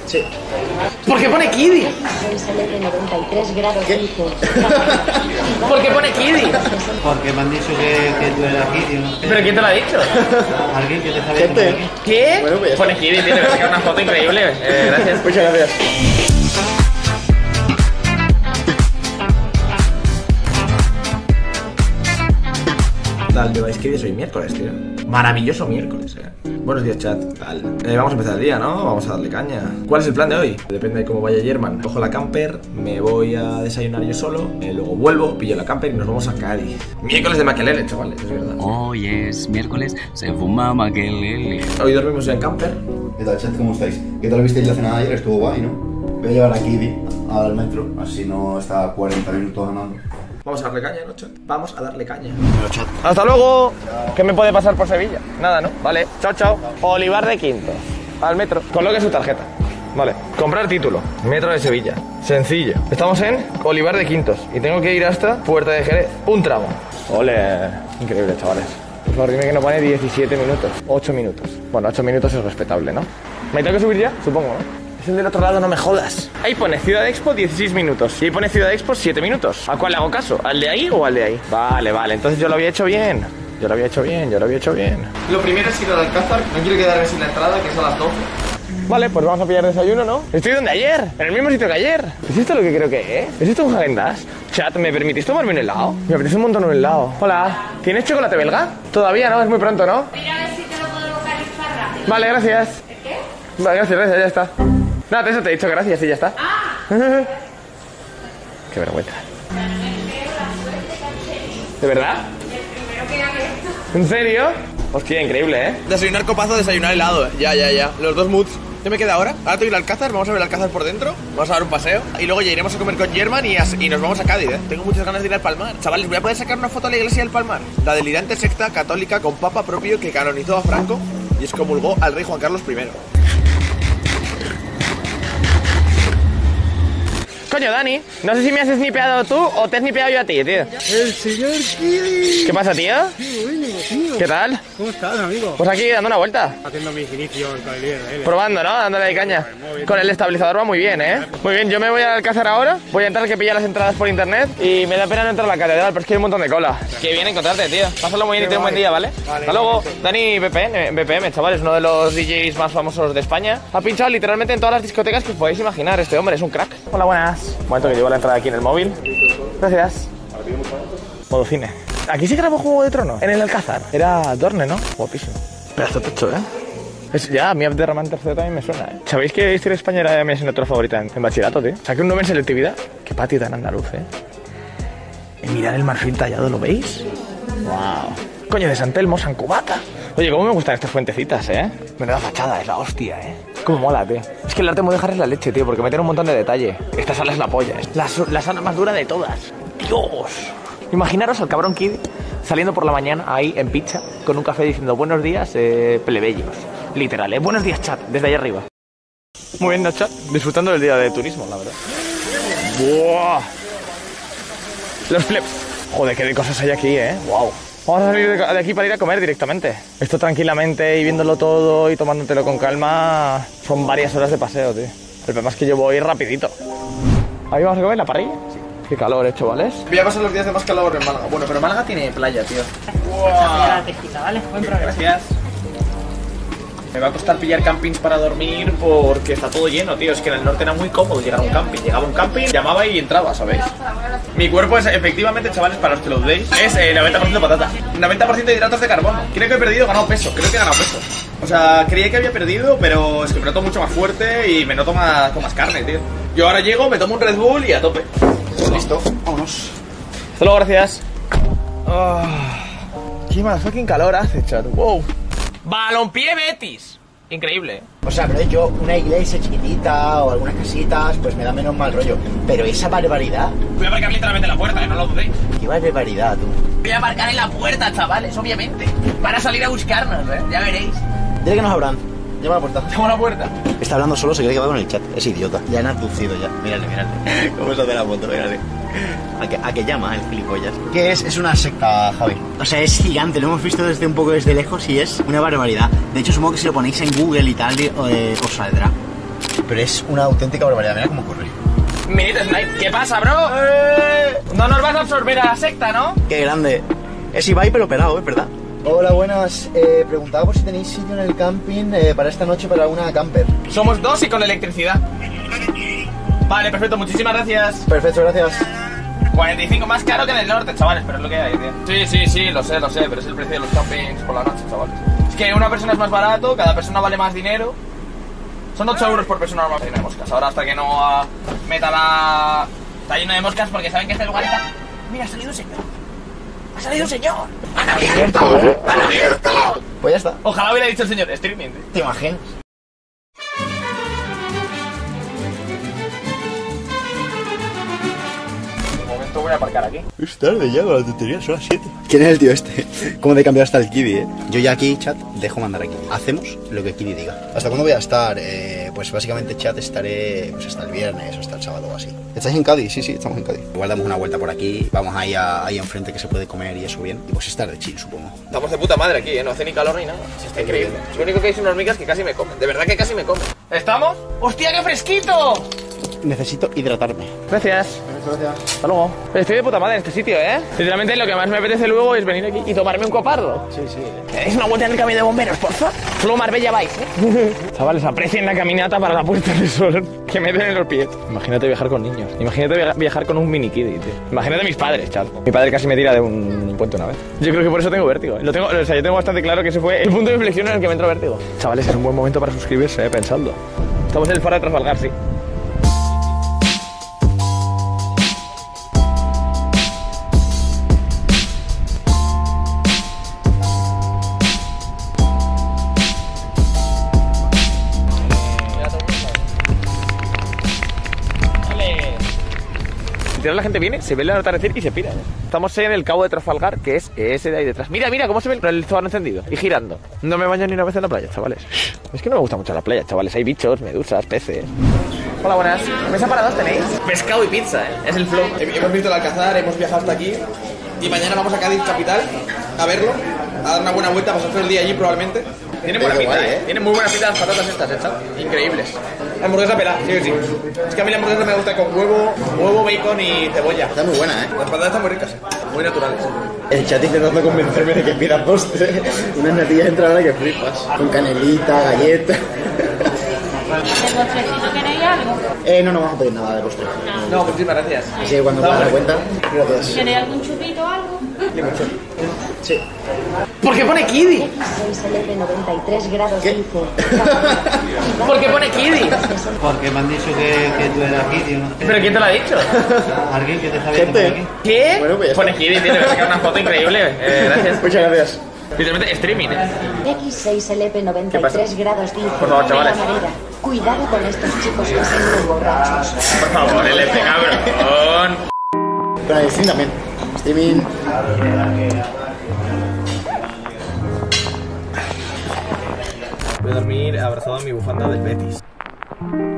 Sí. ¿Por qué pone Kiddy? ¿Qué? ¿Por qué pone Kiddy? Porque me han dicho que tú eras Kiddy, ¿no? ¿Pero quién te lo ha dicho? ¿Alguien que te está viendo por aquí? ¿Qué? Bueno, pues ya Pone está. Kiddy, tiene que sacar una foto increíble. Gracias. Muchas gracias. Tal, lleváis que hoy miércoles, tío. Maravilloso miércoles, Buenos días, chat. Tal. Vamos a empezar el día, ¿no? Vamos a darle caña. ¿Cuál es el plan de hoy? Depende de cómo vaya German. Cojo la camper, me voy a desayunar yo solo, luego vuelvo, pillo la camper y nos vamos a Cádiz. Miércoles de maquelele, chavales, es verdad. Hoy es miércoles, se fuma maquelele. Hoy dormimos ya en camper. ¿Qué tal, chat? ¿Cómo estáis? ¿Qué tal visteis la cena de ayer? Estuvo guay, ¿no? Voy a llevar a Kiddy al metro, así no está a 40 minutos andando. Vamos a darle caña, ¿no, chat? Vamos a darle caña. Bueno, chat. Hasta luego. ¿Qué me puede pasar por Sevilla? Nada, ¿no? Vale. Chao, chao. Olivar de Quinto. Al metro. Coloque su tarjeta. Vale. Comprar título. Metro de Sevilla. Sencillo. Estamos en Olivar de Quintos y tengo que ir hasta Puerta de Jerez. Un tramo. Ole. Increíble, chavales. Por favor, dime que no pone 17 minutos. 8 minutos. Bueno, 8 minutos es respetable, ¿no? ¿Me tengo que subir ya? Supongo, ¿no? Es el del otro lado, no me jodas. Ahí pone Ciudad Expo 16 minutos. Y ahí pone Ciudad Expo 7 minutos. ¿A cuál le hago caso? ¿Al de ahí o al de ahí? Vale, vale. Entonces yo lo había hecho bien. Yo lo había hecho bien. Lo primero es ir al Alcázar. No quiero quedarme sin la entrada, que es a las 12. Vale, pues vamos a pillar desayuno, ¿no? Estoy donde ayer. En el mismo sitio que ayer. ¿Es esto lo que creo que es? ¿Es esto un Häagen-Dazs? Chat, ¿me permitís tomarme un helado? Me apetece un montón un helado. Hola. ¿Tienes chocolate belga? Todavía no, es muy pronto, ¿no? Mira a ver si te lo puedo localizar rápido. Vale, gracias. ¿El qué? Vale, gracias, ya está. Nada, eso te he dicho gracias y ya está. Qué vergüenza. ¿De verdad? El primero que haga esto. ¿En serio? Hostia, increíble, ¿eh? Desayunar copazo, desayunar helado. Ya. Los dos moods. ¿Qué me queda ahora? Ahora tengo que ir al Alcázar, vamos a ver el Alcázar por dentro. Vamos a dar un paseo. Y luego ya iremos a comer con German y nos vamos a Cádiz, ¿eh? Tengo muchas ganas de ir al Palmar. Chavales, voy a poder sacar una foto a la iglesia del Palmar. La delirante secta católica con papa propio que canonizó a Franco y excomulgó al rey Juan Carlos I. Coño, Dani, no sé si me has snipeado tú o te he snipeado yo a ti, tío. El señor Kiddy. ¿Qué pasa, tío? Qué bueno, tío. ¿Qué tal? ¿Cómo estás, amigo? Pues aquí, dando una vuelta. Haciendo mis inicios con el IRL. Probando, ¿no? Dándole de caña. Con el estabilizador va muy bien, ¿eh? Muy bien, yo me voy al Alcázar ahora. Voy a entrar que pilla las entradas por internet. Y me da pena no entrar a la catedral, pero es que hay un montón de cola. Qué bien encontrarte, tío. Pásalo muy bien y ten un buen día, ¿vale? Hasta luego. Dani BPM, chavales, uno de los DJs más famosos de España. Ha pinchado literalmente en todas las discotecas que os podéis imaginar. Este hombre es un crack. Hola, buenas. Un momento que llevo la entrada aquí en el móvil. Gracias. Modo cine. Aquí se grabó Juego de Tronos, en el Alcázar. Era Dorne, ¿no? Guapísimo. Pedazo de techo, Ya, a mí Abderramán III también me suena, ¿Sabéis que Historia de España era mi asignatura favorita en bachillerato, tío? Saqué un 9 en selectividad. Qué patio tan andaluz, Mirad el marfil tallado, ¿lo veis? Wow. Coño, de San Telmo, San Cubata. Oye, cómo me gustan estas fuentecitas, Menuda fachada, es la hostia, Cómo mola, tío. Es que el arte Mudéjar es la leche, tío, porque meten un montón de detalle. Esta sala es la polla, La sala más dura de todas. Dios. Imaginaros al cabrón Kid saliendo por la mañana ahí en picha con un café diciendo buenos días, plebeyos. Literal, Buenos días, chat, desde ahí arriba. Muy bien, ¿no, chat? Disfrutando del día de turismo, la verdad. ¡Buah! Los flips. Joder, qué de cosas hay aquí, Wow. Vamos a salir de aquí para ir a comer directamente. Esto tranquilamente y viéndolo todo y tomándotelo con calma son varias horas de paseo, tío. El problema es que yo voy rapidito. ¿Ahí vamos a comer la parrilla? Sí. Qué calor, chavales. Voy a pasar los días de más calor en Málaga. Bueno, pero Málaga tiene playa, tío. ¿Vale? Buen progreso. Gracias. Me va a costar pillar campings para dormir porque está todo lleno, tío. Es que en el norte era muy cómodo llegar a un camping. Llegaba a un camping, llamaba y entraba, ¿sabéis? Mi cuerpo es, efectivamente, chavales, para los que lo dudéis, es 90% patata, 90% de hidratos de carbono. Creo que he perdido, he ganado peso. Creo que he ganado peso. O sea, creía que había perdido, pero es que me noto mucho más fuerte y me noto más, con más carne, tío. Yo ahora llego, me tomo un Red Bull y a tope. Listo, vámonos. Hasta luego, gracias. Qué más fucking calor hace, chat. Wow. Balompié Betis. Increíble, O sea, pero yo, una iglesia chiquitita o algunas casitas, pues me da menos mal rollo. Pero esa barbaridad, Voy a aparcar literalmente en la puerta, no lo dudéis. qué barbaridad, tú. Voy a aparcar en la puerta, chavales, obviamente. Para salir a buscarnos, ya veréis. Dile que nos abran. Llama a la puerta. Llama a la puerta. Está hablando solo, se cree que va con el chat. Es idiota. Ya han abducido ya. Mírale. ¿Cómo se hace la foto? Mírale. ¿A que llama el gilipollas? ¿Qué es? Es una secta, Javi. O sea, es gigante. Lo hemos visto desde un poco desde lejos y es una barbaridad. De hecho, supongo que si lo ponéis en Google y tal, os saldrá. pero es una auténtica barbaridad. Mira cómo corre. Minito Snipe, ¿qué pasa, bro? No nos vas a absorber a la secta, ¿no? ¡Qué grande! Es Ibai pero pelado, ¿es verdad? Hola, buenas. Preguntaba por si tenéis sitio en el camping para esta noche para una camper. Somos 2 y con electricidad. Vale, perfecto, muchísimas gracias. Perfecto, gracias. 45 más caro que en el norte, chavales, pero es lo que hay, tío. Sí, lo sé, pero es el precio de los campings por la noche, chavales. Es que una persona es más barato, cada persona vale más dinero. Son 8 euros por persona normal lleno de moscas. Ahora hasta que no meta la... Está lleno de moscas porque saben que este lugar está... Mira, ha salido un señor. ¡Ha salido un señor! ¡Han abierto! ¡Han abierto! Pues ya está. Ojalá hubiera dicho el señor streaming. ¿Te imaginas? Voy a aparcar aquí. Es tarde ya con la tontería, son las 7. ¿Quién es el tío este? ¿Cómo de cambiar hasta el Kiddy, Yo ya aquí, chat, dejo mandar aquí. Hacemos lo que Kiddy diga. ¿Hasta cuándo voy a estar? Pues básicamente, chat, estaré pues hasta el viernes o hasta el sábado o así. ¿Estáis en Cádiz? Sí, estamos en Cádiz. Igual damos una vuelta por aquí, vamos ahí enfrente que se puede comer y eso bien. Y pues estar de chill, supongo. Estamos de puta madre aquí, no hace ni calor ni nada. Está increíble. Lo único que hay son hormigas que casi me comen. De verdad que casi me comen. ¿Estamos? ¡Hostia, qué fresquito! Necesito hidratarme. Gracias. Hasta luego. Estoy de puta madre en este sitio, Literalmente lo que más me apetece luego es venir aquí y tomarme un copardo. Sí. ¿Tenéis una vuelta en el camión de bomberos, porfa? Solo Marbella vais, Chavales, aprecien la caminata para la Puerta del Sol que me den en los pies. Imagínate viajar con niños. Imagínate viajar con un mini kiddie, tío. Imagínate mis padres, chaval. Mi padre casi me tira de un puente una vez. Yo creo que por eso tengo vértigo. Yo tengo bastante claro que ese fue el punto de inflexión en el que me entró vértigo. Chavales, es un buen momento para suscribirse, pensadlo. Estamos en el faro de Trafalgar, sí. La gente viene, se ve el atardecer y se pira. Estamos en el cabo de Trafalgar, que es ese de ahí detrás. Mira cómo se ve el faro encendido y girando. No me baño ni una vez en la playa, chavales. Es que no me gusta mucho la playa, chavales. Hay bichos, medusas, peces. Hola, buenas. ¿Mesa para dos tenéis? Pescado y pizza, Es el flow. Hemos visto el Alcázar, hemos viajado hasta aquí. Y mañana vamos a Cádiz capital a verlo, a dar una buena vuelta, pasar todo el día allí probablemente. Tiene buena pinta, Tiene muy buena pinta las patatas estas, increíbles. La hamburguesa pelada, sí. Es que a mí la hamburguesa me gusta con huevo, bacon y cebolla. Está muy buena, Las patatas están muy ricas, muy naturales. El chat intentando convencerme de que pida postre. Unas natillas entradas que flipas. Con canelita, galleta. ¿De postrecito queréis algo? No vamos a pedir nada de postre. No, muchísimas gracias. Así que cuando pagas la cuenta, gracias. ¿Queréis algún chupito o algo? Sí. ¿Por qué pone Kiddy? 93 grados dice. ¿Por qué pone Kiddy? Porque me han dicho que tú eras Kiddy, ¿no? ¿Pero quién te lo ha dicho? ¿Alguien que te sabe por aquí? ¿Qué? Bueno, pues ya pone Kiddy, tío, le voy a sacar una foto increíble. Gracias. Muchas gracias. Literalmente streaming, X6LP 93 grados dice. Por favor, chavales. Cuidado con estos chicos que son muy borrachos. Por favor, LP, cabrón. Pero el stream también. Streaming. Voy a dormir abrazado a mi bufanda del Betis.